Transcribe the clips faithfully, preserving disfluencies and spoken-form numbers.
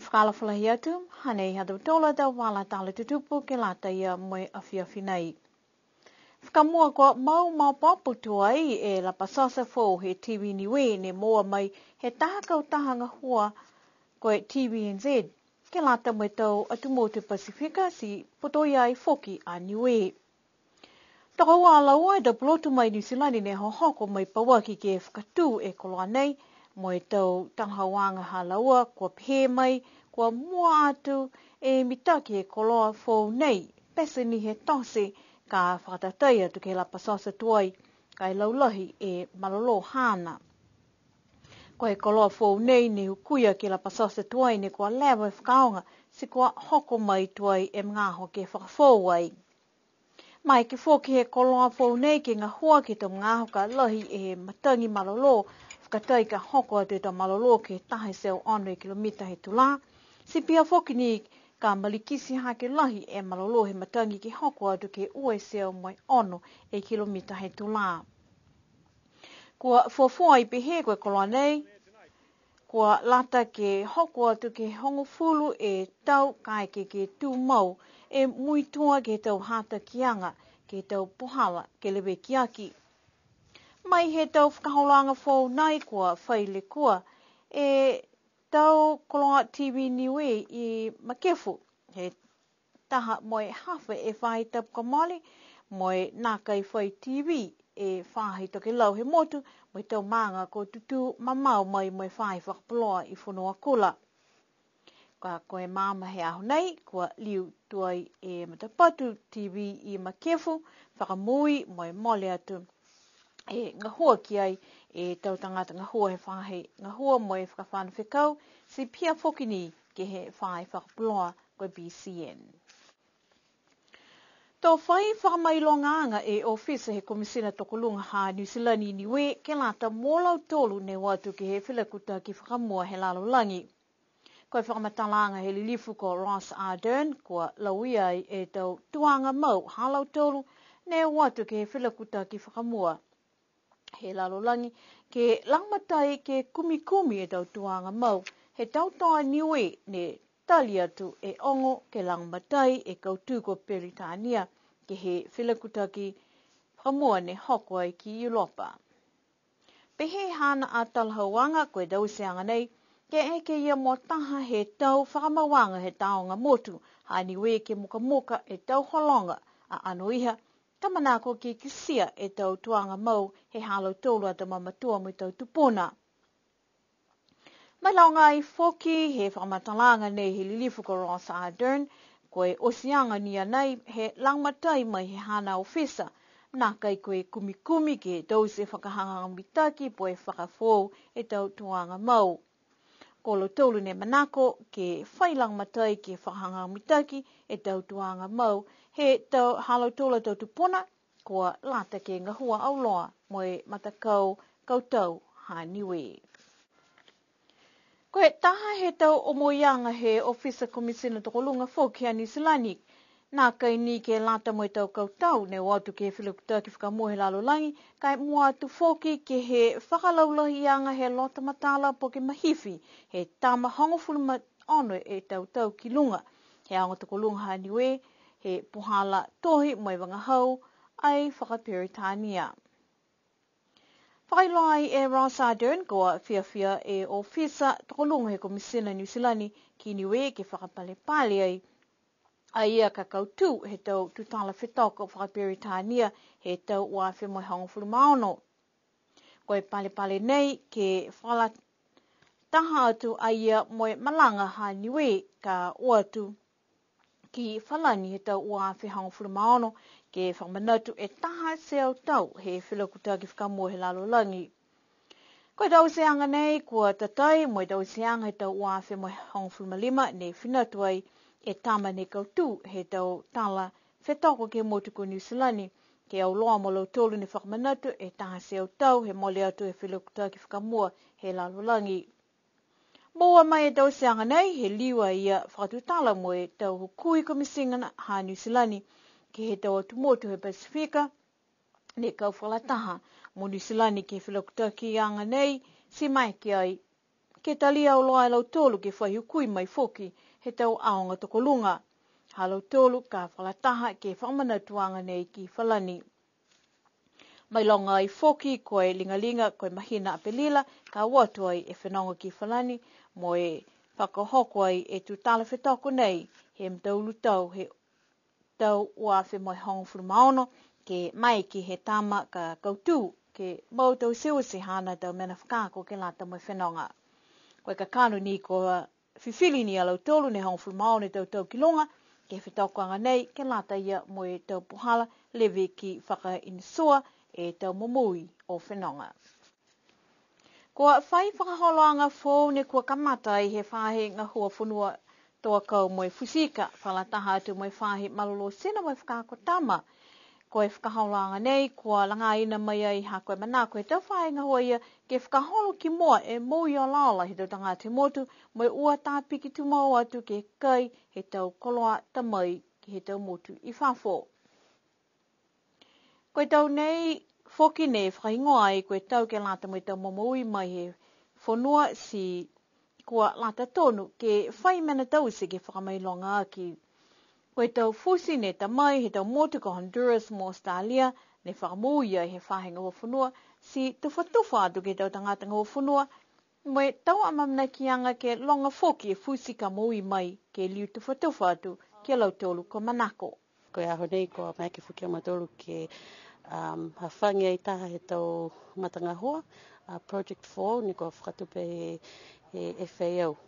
whakalawhalahi atu, hanei hatu tola tau wala tala tutupu ke lata ia moe awhiawhi nei. Whakamua ko mau mau papu tuai e la pasasa fo he T V Niuean ne moa mai he taha kau taha ngahua koe T V N Z ke lata moe tau atu mo te Pasifika si potoi ai foki a Niuean. Tako wa laua e da plotu mai New Zealand ne hohoko mai pawaki ke whakatu e koloa nei moe tau tanghawanga ha laua kua pehe mai kua mua atu e mitaki e koloa fo nei pese ni he tose ka whakatatai atu ke la pasasa tuai kai laulahi e malolo hana. Koe koloa fo nei ne hukuia ke la pasasa tuai ne kua lewa e whakaonga si kua hoko mai tuai e mngaho ke whakafo ai. Mai ke fōki he koloa fo nei ke ngā hua ke tau mngaho ka lahi e matangi malolo whakatai ka hoko atu e tau malolo ke tahe seo ono e kilomita he tula. Si pia fōki ni ka malikisi ha ke lahi e malolo he matangi ke hoko atu ke ue seo mai ono e kilomita he tula. Kua fuafua i pehe koe koloa nei, kua lata ke hoko atu ke hongo fulu e tau kai ke ke tū mau e muitua ke tau hata kianga ke tau pohala ke lewe kiaki. Mai he tau whakaholanga fō nai kua whaile kua e tau koloa T V Niuean i makefu he taha moe hawha e whahi tapu kamali moe nākai whai T V e whahi toke lau he motu moe tau maanga ko tutu mamau mai moe whahi whakapoloa i whanua kula. Ka koe māma he aho nei kua liu tuai e matapatu T V i makefu whakamui moe mole atu e ngahua ki ai e tau tangata ngahua he whahi ngahua moe whakawhana whekau si pia whokini ke he whahi whakapoloa koe B C N. Tō whai whakamailonganga e ofisa he komisina tokolunga ha New Zealand i Niuean ke lata mōlau tolu ne watu ke he whilakuta ki whakamua he lalolangi. Koe whakamatalanga he lilifu ko Ross Ardern kua lauia e tau tuanga mau halau tolu ne watu ke he whilakuta ki whakamua he lalolangi ke langmatai ke kumi kumi e tau tuanga mau he tau toa Niuean ne tali atu e ongo ke langmatai e kautu ko Peritania ke he whilakuta ki whakamua ne hoko ai ki Europa. Pehe hana a talhauanga koe dauseanga nei ke eke ia mo taha he tau whakamawanga he taonga motu ha Niuean ke muka muka e tau holonga a anoiha tamanako ke kisia e tau tuanga mau he halo tolu ata mamatua mo tau tupuna. Mai launga i foki he whakamatalanga nei he lilifu ko Ross Ardern koe osianga nia nei he langmatai mai he hana ofisa nā kai koe kumi kumi ke tause whakahanga mitaki po e whakafou e tau tuanga mau. Kolo tolu ne manako ke whailang matai ke whakahanga mitaki e tau tuanga mau he tau halo tola tau tupuna kua lata ke ngahua auloa moe matakau kautau ha Niuean. Koe taha he tau omoianga he ofisa komisina tokolunga foki a New Zealand nā kai ni ke lata moe tau kautau ne watu ke whilakuta ki whakamua he lalolangi kai mua atu foki ke he whakalaulahianga he lota matala po ke mahifi he tama hongofulu ma ono e tau tau ki lunga he aonga tokolunga ha Niuean he puhala tohi moe wangahau ai whakaperitania. Whakailoa e Ross Ardern koa whiawhia e ofisa tokolunga he komisina New Zealand ki Niuean ke whakapalepale ai a ia ka kautu he tau tutala whetoko whakaperitania he tau wafe moe hongofulu maono. Koe pale pale nei ke whala taha atu a ia moe malanga ha Niuean ka uatu ki whalani he tau wafe hongofulu maono ke whakamanatu e taha seo tau he whilakuta ki whakamua he lalolangi. Koe tau seanga nei kua tatai moe tau seanga he tau wafe moe hongofulu malima ne whinatu ai e tama ne kautu he tau tala whetoko ke motu ko New Zealand ke au loa mo lau tolu ne whakamanatu e taha seo tau he mole atu e whilakuta ki whakamua he lalolangi. Moa mai e tau seanga nei he liwa ia whakatutala mo e tau hukui komisingana ha New Zealand ke he tau atu motu he Pasifika ne kau whalataha mo New Zealand ke whilakuta ki anga nei si mai ki ai ke talia o loa lau tolu ke whaiukui mai foki he tau aonga tokolunga. Halau tolu ka whalataha ke whamanatuanga nei ki whalani. Mai longa ai foki koe lingalinga koe mahina apelila ka watu ai e whenonga ki whalani mo e whakahoko ai e tu tala whetoko nei he mtaulu tau he tau ua whi mai hongfuru maono ke mai ki he tama ka kautu ke mau tau siwa si hana tau mena whakako ke lata mai whenonga. Koe ka kanu ni ko whiwhili ni alau tolu ne hongfuru maono tau tau kilonga ke whitokoanga nei ke lata ia mo e tau puhala lewe ki whaka inisua e tau momui o whenonga. Kua whai whakaholoanga fōu ne kua kamata i he whahe ngā hua whunua toa kau mo e fusika whalataha atu mo e whahe malolo sena mo e whakako tama. Ko e whakaholoanga nei kua langa ina mai ai ha koe mana koe tau whahe ngā hua ia ke whakaholo ki moa e mui o laola he tau tanga te motu mo e ua tāpiki tu mau atu ke kai he tau koloa tamai ki he tau motu i whafo. Koe tau nei foki ne whakaingoa ai koe tau ke lata mo i tau momoui mai he whanua si kua lata tonu ke whai mena tau se ke whakamailonga aki. Koe tau fusi ne tamai he tau motu ko Honduras mo Australia ne whakamuia he whahenga o whanua si tufa tufa atu ke tau tangata ngā whanua mo e tau amamna ki anga ke longa foki e fusi ka mui mai ke liu tufa tufa atu ke lau tolu ko manako. Koe aho nei ko mai ke whuki amatolu ke um, hawhangi ai taha he tau matanga hoa, uh, Project four, ni ko whakatupe he, he F A O.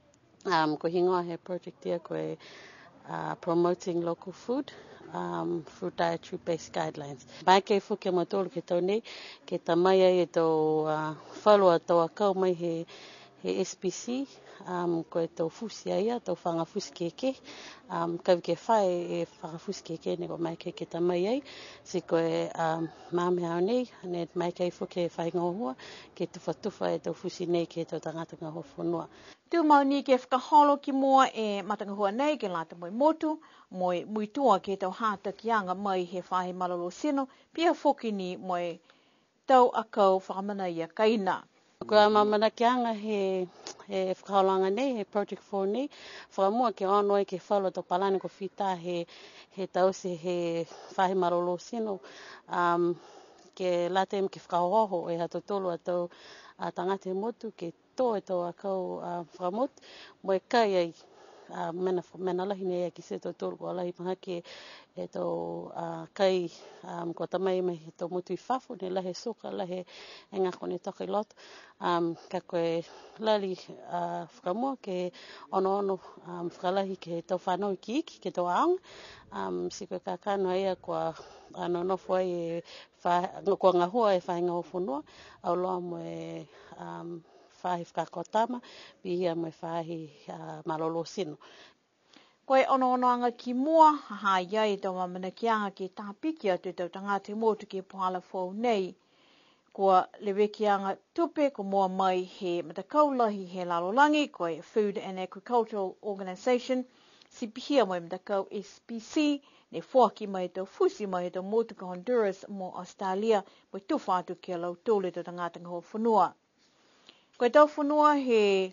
Um, ko hingoa he project ia koe uh, promoting local food, um, through dietary based guidelines. Mai ke whuki amatolu ke tau nei, ke tamai ai e tau uh, whalua tau akau mai he, he S P C, um, koe tau fusi aia, tau whanga fusi keke, um, kau ke whae e whanga fusi keke ne ko mai ke ke tamai ai, si koe um, mame hao nei, ne mai kei whuke e whai ngohua, ke tufa tufa e tau fusi nei ke tau tangata ngā whanua. Tu mau ni ke whakaholo ki moa e matangahua nei ke lata moi motu, moi muitua ke tau hata ki anga mai he whahe malolo sino, pia whoki ni moi tau akau whakamana ia kaina. Kua mamana ki anga he, he whakaholanga nei, he Project four nei, whakamua ke onoi ke whalo tau palani ko whita he, he tau se he whahe malolo sino, um, ke latem ke whakahoho e hato tolu a tau uh, tangate motu ke tō e tau akau uh, whakamot, mo e kai ai uh, mena, mena lahi nei ki se tau tolu ko lahi maha ke e tau uh, kai um, ko tamai mai he tau motu i whafo, ne lahe soka, lahe e ngako ne toka i loto. Um, ka koe lali uh, whakamua ke ono ono um, whakalahi ke tau whanau ki iki, ke tau aanga. Um, si koe kakano ia kua ano nofo ai e kua ngahua e whainga o whanua, au loa mo e um, whahi whakakotama, bihia mo e whahi uh, malolo sino. Koe ono ono anga ki mua, haha iai tau mamana ki anga ke tāpiki atu tau tangate motu ke pohala fōu nei. Kua lewe ki anga tupe ko mua mai he matakaulahi he lalolangi, koe Food and Agricultural Organisation, si pihia mai matakau S P C, ne whuaki mai tau fusi mai tau motu ka Honduras mo Australia, mo tuwha atu ki lau tōle tau tangata ngā whanua. Koe tau whanua he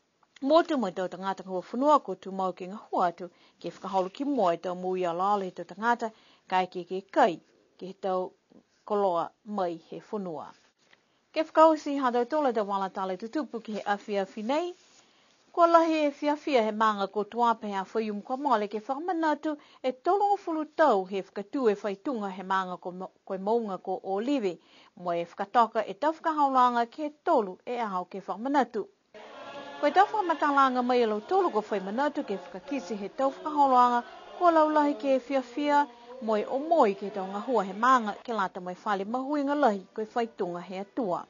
motu mai tau tangata ngā whanua ko tu mau ki ngā hua atu, ke whakaholo ki mua i tau mui a lale tau tangata, kai ke ke kai, ke tau koloa mai he whanua. Ke whakausi ha tau tōle tau wala tale tutupu ki he awhi awhi nei, kua lahi e whiawhia he manga ko tuape a whaium kua mole ke whakamanatu e tolongo fulu tau he whakatu e whaitunga he manga ko koe maunga ko o liwe, mo e whakatoka e tau whakahaulanga ke tolu e ahau ke whakamanatu. Koe tau whakamatalanga mai e lau tolu ko whaimanatu ke whakakisi he tau whakahaulanga kua lau lahi ke whiawhia mo e o moi ke tau ngahua he manga ke lata mo e whale mahuinga lahi koe whaitunga he atua.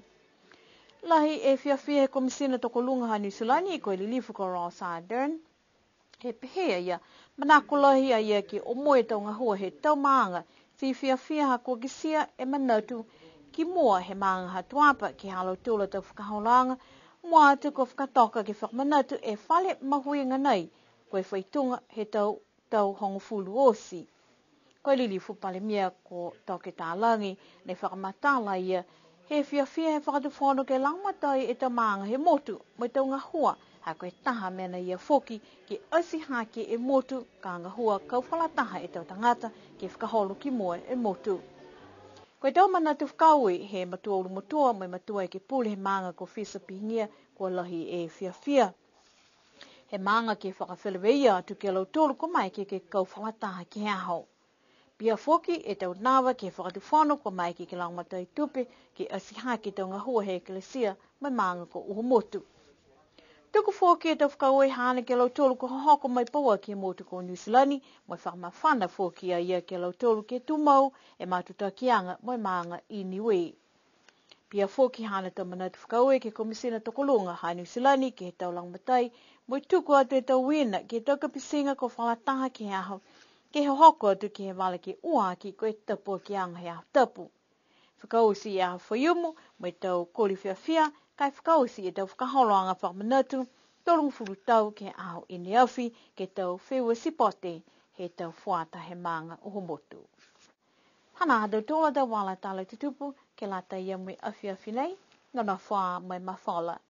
Lahi e whiawhia he komisina toko lunga ha Niusilani koe lilifu ko Ross Ardern. He pehea ia, manako lahi a ia ke o moe tau ngahua he tau maanga, si whiawhia ha kua kisia e manatu ki mua he maanga ha tuapa ki halo tūla tau whakaholanga, mua atu ko whakatoka ki whakamanatu e whale mahuinga nei, koe whaitunga he tau tau hongofulu osi. Koe lilifu pale mia ko toke tālangi, ne whakamatala ia, He fia fia he whakatuwhono ke langmatai e ta maanga he motu, mai tau ngā hua, ha koe taha mena ia foki ke asi hake e motu ka ngā hua kau whalataha e tau tangata ke whakaholo ki moe e motu. Koe tau mana tu whakaui he matua ulu motua mai matua e ke pule he maanga ko fisa pihingia kua lahi e fia fia. He maanga ke whakawheleweia atu ke lau tolu ko mai ke ke kau whalataha ki hao. Pia foki e tau nawa ke whakatuwhono ko mai ke ke langmatai tupe ke asi hake tau ngā hua he eklesia mai maanga ko uho motu. Tuku foki e tau whakaui hana ke lau tolu ko hoko mai paua ki motu ko New Zealand mai whakamawhana foki a ia ke lau tolu ke tumau e matuta kianga mai maanga i Niue. Pia foki hana tau manatu whakaui ke komisina tokolunga ha New Zealand ke he tau langmatai mai tuku atu e tau wina ke tau kapisinga ko whalataha ki aho ke he hoko atu ki he wale ki ua ki koe tapu ki anga he aho tapu. Whakausi i aho whaiumu mai tau koli fia fia kai whakausi e tau whakaholoanga whakamanatu tolungu furu tau ke aho ini awhi ke tau whewa sipote he tau whuata he maanga uho motu. Hana hadau tola da wala tala tutupu ke lata ia mui awhi awhi nei, ngana whaa mai mawhala.